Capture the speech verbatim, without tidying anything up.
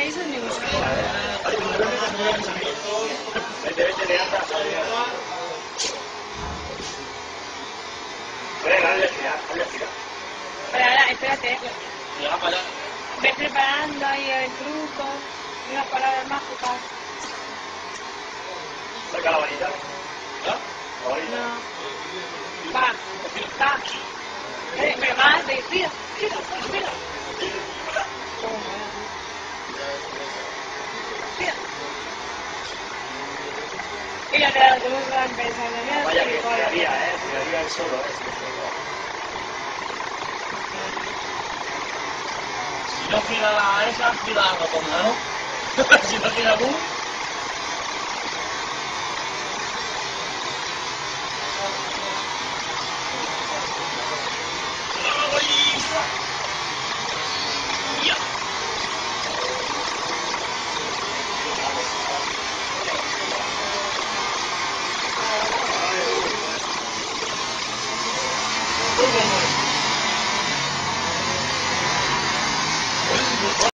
hizo ni mucho. Vete, vete, le anda. Venga, hazle girar, hazle girar. Pero ahora, espérate. Llega para allá. Ve preparando ahí el truco, unas palabras mágicas. Saca la varita. ¿No? La varita. No. Va, va. Eh, pero más, de tira, tira, tira. Tira. Y ya te lo tengo que dar pensando. Vaya que tiraría, eh. Tiraría el solo, eh. Si no gira esa, gira la rotonda, ¿no? Si no gira tú.